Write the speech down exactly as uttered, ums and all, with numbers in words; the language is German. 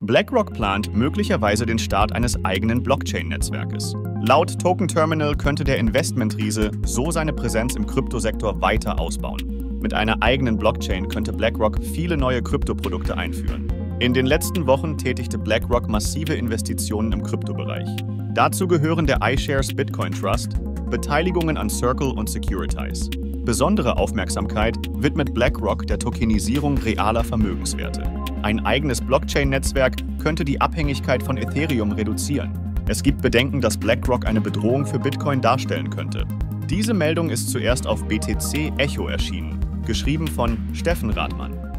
BlackRock plant möglicherweise den Start eines eigenen Blockchain-Netzwerkes. Laut Token Terminal könnte der Investmentriese so seine Präsenz im Kryptosektor weiter ausbauen. Mit einer eigenen Blockchain könnte BlackRock viele neue Kryptoprodukte einführen. In den letzten Wochen tätigte BlackRock massive Investitionen im Kryptobereich. Dazu gehören der iShares Bitcoin Trust, Beteiligungen an Circle und Securitize. Besondere Aufmerksamkeit widmet BlackRock der Tokenisierung realer Vermögenswerte. Ein eigenes Blockchain-Netzwerk könnte die Abhängigkeit von Ethereum reduzieren. Es gibt Bedenken, dass BlackRock eine Bedrohung für Bitcoin darstellen könnte. Diese Meldung ist zuerst auf B T C Echo erschienen, geschrieben von Steffen Rathmann.